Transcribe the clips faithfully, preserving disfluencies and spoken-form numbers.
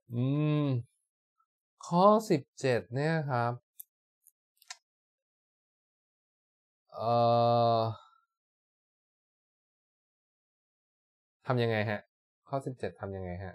อืมข้อสิบเจ็ดเนี่ยครับเอ่อทำยังไงฮะข้อสิบเจ็ดทำยังไงฮะ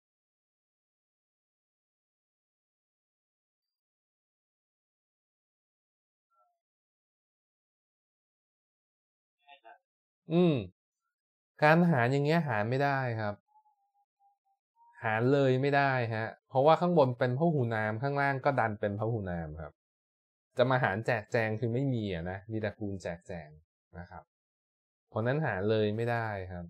อืมการหารอย่างเงี้ยหารไม่ได้ครับหารเลยไม่ได้ฮะเพราะว่าข้างบนเป็นพหูนามข้างล่างก็ดันเป็นพหูนามครับจะมาหารแจกแจงคือไม่มีอ่ะนะมีแต่คูณแจกแจงนะครับเพราะนั้นหารเลยไม่ได้ครับ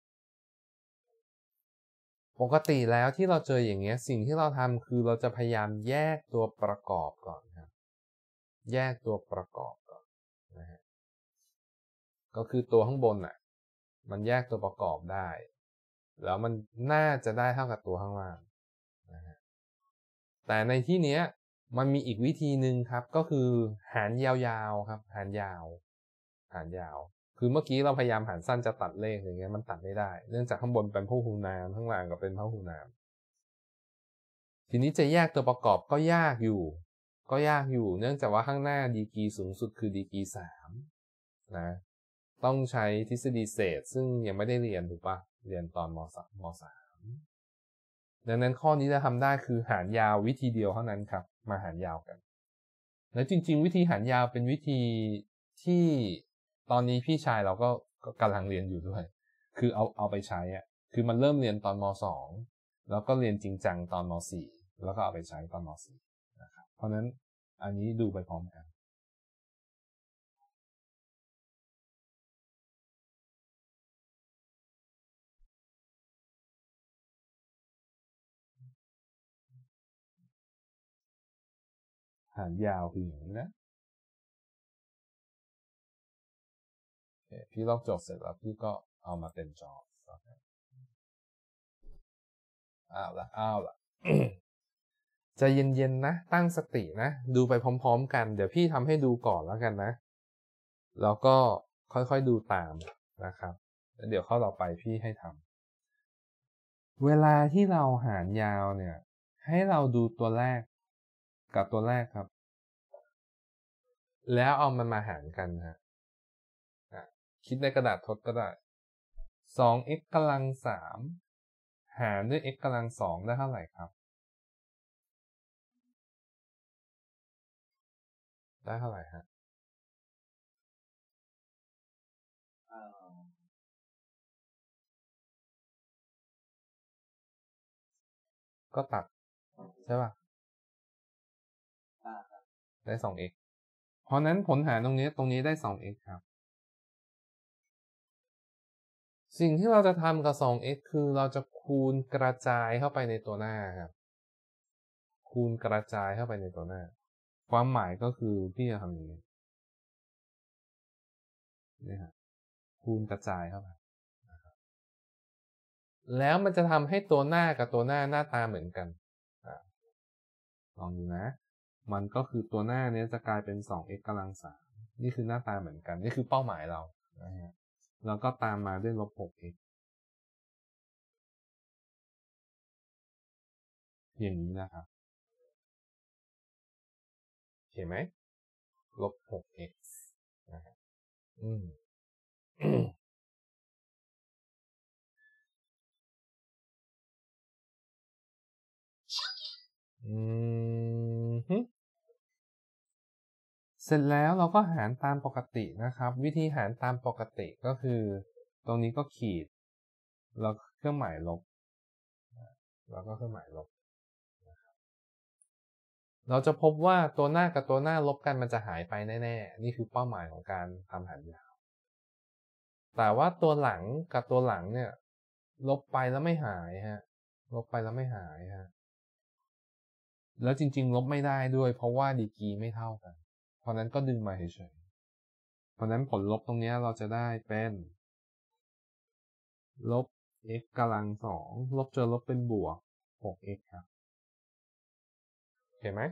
ปกติแล้วที่เราเจออย่างเงี้ยสิ่งที่เราทำคือเราจะพยายามแยกตัวประกอบก่อนครับแยกตัวประกอบก่อนนะฮะก็คือตัวข้างบนอ่ะมันแยกตัวประกอบได้แล้วมันน่าจะได้เท่ากับตัวข้างล่างนะฮะแต่ในที่เนี้ยมันมีอีกวิธีหนึ่งครับก็คือหารยาวๆครับหารยาวหารยาวคือเมื่อกี้เราพยายามหารสั้นจะตัดเลขอย่างเงี้ยมันตัดไม่ได้เนื่องจากข้างบนเป็นพหูนามข้างล่างก็เป็นพหูนามทีนี้จะแยกตัวประกอบก็ยากอยู่ก็ยากอยู่เนื่องจากว่าข้างหน้าดีกรีสูงสุดคือดีกรีสามนะต้องใช้ทฤษฎีเศษซึ่งยังไม่ได้เรียนถูกปะเรียนตอนมสามมสามดังนั้นข้อนี้จะทำได้คือหารยาววิธีเดียวเท่านั้นครับมาหารยาวกันและจริงๆวิธีหารยาวเป็นวิธีที่ตอนนี้พี่ชายเราก็กำลังเรียนอยู่ด้วยคือเอาเอาไปใช้อ่ะคือมันเริ่มเรียนตอนมสองแล้วก็เรียนจริงจังตอนมสี่แล้วก็เอาไปใช้ตอนมสี่นะครับเพราะนั้นอันนี้ดูไปพร้อมกันหารยาวคืออย่างนี้นะพี่ลอกโจทย์เสร็จแล้วพี่ก็เอามาเต็มจออ้าวละอ้าวละใจเย็นๆนะตั้งสตินะดูไปพร้อมๆกันเดี๋ยวพี่ทำให้ดูก่อนแล้วกันนะแล้วก็ค่อยๆดูตามนะครับแล้วเดี๋ยวข้อต่อไปพี่ให้ทำเวลาที่เราหารยาวเนี่ยให้เราดูตัวแรกกับตัวแรกครับแล้วเอามันมาหารกันฮะคิดในกระดาษทดก็ได้ สอง x กำลังสามหารด้วย x กำลังสองได้เท่าไหร่ครับได้เท่าไหร่ฮะก็ตัดใช่ป่ะได้ สอง x เพราะนั้นผลหารตรงนี้ตรงนี้ได้ สอง x ครับสิ่งที่เราจะทำกับ สอง x คือเราจะคูณกระจายเข้าไปในตัวหน้าครับคูณกระจายเข้าไปในตัวหน้าความหมายก็คือพี่จะทำอย่างนี้นี่ครับคูณกระจายเข้าไปแล้วมันจะทำให้ตัวหน้ากับตัวหน้าหน้าตาเหมือนกันลองดูนะมันก็คือตัวหน้านี้จะกลายเป็น สอง x กำลังสามนี่คือหน้าตาเหมือนกันนี่คือเป้าหมายเรานะฮะแล้วก็ตามมาด้วยลบ หก x อย่างนี้นะครับเห็นไหมลบ หก x นะฮะอืมอืมเสร็จแล้วเราก็หารตามปกตินะครับวิธีหารตามปกติก็คือตรงนี้ก็ขีดแล้วเครื่องหมายลบแล้วก็เครื่องหมายลบเราจะพบว่าตัวหน้ากับตัวหน้าลบกันมันจะหายไปแน่ๆนี่คือเป้าหมายของการทำหารยาวแต่ว่าตัวหลังกับตัวหลังเนี่ยลบไปแล้วไม่หายฮะลบไปแล้วไม่หายฮะแล้วจริงๆลบไม่ได้ด้วยเพราะว่าดีกรีไม่เท่ากันเพราะนั้นก็ดึงมาเฉยๆเพราะนั้นผลลบตรงนี้เราจะได้เป็นลบ x กำลังสองลบเจอลบเป็นบวก หก x ครับเห็นไหม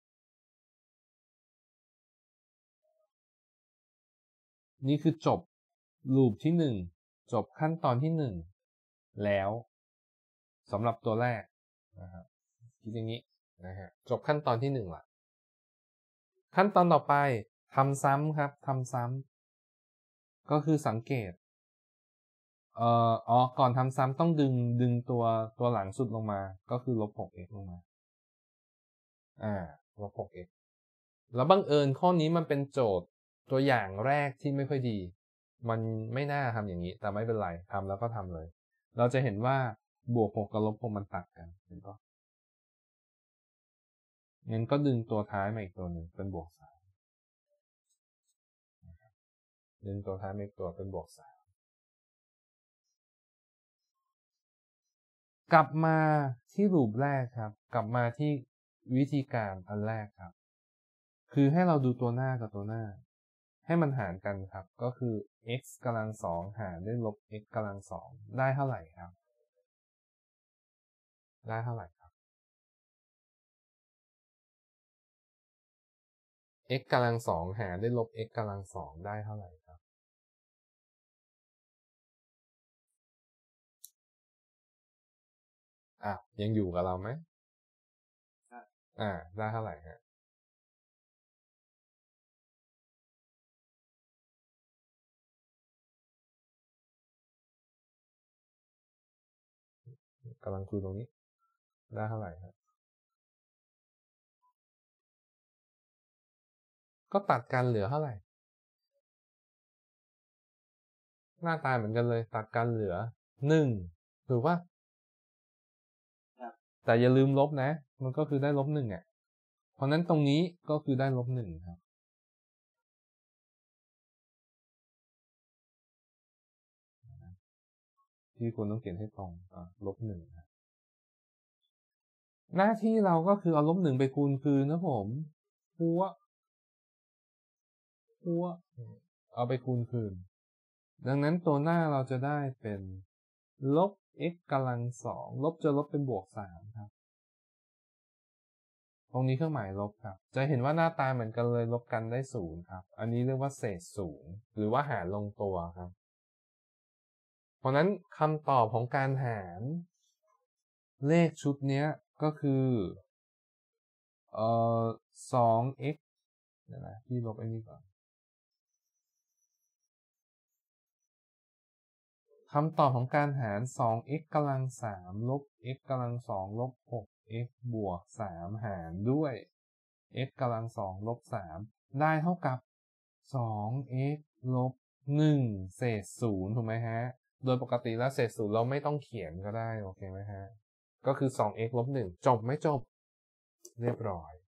นี่คือจบลูปที่หนึ่งจบขั้นตอนที่หนึ่งแล้วสำหรับตัวแรกนะครับคิดอย่างนี้นะฮะจบขั้นตอนที่หนึ่งละขั้นตอนต่อไปทำซ้ำครับทำซ้ำก็คือสังเกตเอ่ออ๋อก่อนทำซ้ำต้องดึงดึงตัวตัวหลังสุดลงมาก็คือลบ หก x ลงมาอ่าลบ หก x แล้วบังเอิญข้อนี้มันเป็นโจทย์ตัวอย่างแรกที่ไม่ค่อยดีมันไม่น่าทำอย่างนี้แต่ไม่เป็นไรทำแล้วก็ทำเลยเราจะเห็นว่าบวกหกกับลบหกมันตัดกันเห็นปะงั้นก็ดึงตัวท้ายมาอีกตัวหนึ่งเป็นบวกสามดึงตัวท้ายมาอีกตัวเป็นบวกสามกลับมาที่รูปแรกครับกลับมาที่วิธีการอันแรกครับคือให้เราดูตัวหน้ากับตัวหน้าให้มันหารกันครับก็คือ x กำลังสองหารด้วยลบ x กำลังสองได้เท่าไหร่ครับได้เท่าไหร่ครับ x กำลังสองหารด้วยลบ x กำลังสองได้เท่าไหร่ครับอ่ะยังอยู่กับเราไหมอ่าได้เท่าไหร่ฮะกำลังคุยตรงนี้ได้เท่าไหร่ครับก็ตัดกันเหลือเท่าไหร่หน้าตาเหมือนกันเลยตัดกันเหลือหนึ่งถูกป่ะแต่อย่าลืมลบนะมันก็คือได้ลบหนึ่งอ่ะเพราะนั้นตรงนี้ก็คือได้ลบหนึ่งครับที่คุณต้องเขียนให้ตรงอ่าลบหนึ่งครับหน้าที่เราก็คือเอาลบหนึ่งไปคูณคืนนะผมพัวพัวเอาไปคูณคืนดังนั้นตัวหน้าเราจะได้เป็นลบ x กำลังสองลบจะลบเป็นบวกสามครับตรงนี้เครื่องหมายลบครับจะเห็นว่าหน้าตาเหมือนกันเลยลบกันได้ศูนย์ครับอันนี้เรียกว่าเศษศูนย์หรือว่าหารลงตัวครับเพราะนั้นคำตอบของการหารเลขชุดนี้ก็คือเอ่อ สอง x เดี๋ยวนะพี่ลบไอ้นี่ก่อนคำตอบของการหาร สอง x กำลังสามลบ x กำลังสองลบ หก x บวกสามหารด้วย x กำลังสองลบสามได้เท่ากับ สอง x ลบหนึ่งเศษศูนย์ถูกไหมฮะโดยปกติแล้วเศษศูนย์เราไม่ต้องเขียนก็ได้โอเคไหมฮะก็คือ สอง x ลบหนึ่งจบไม่จบเรียบร้อย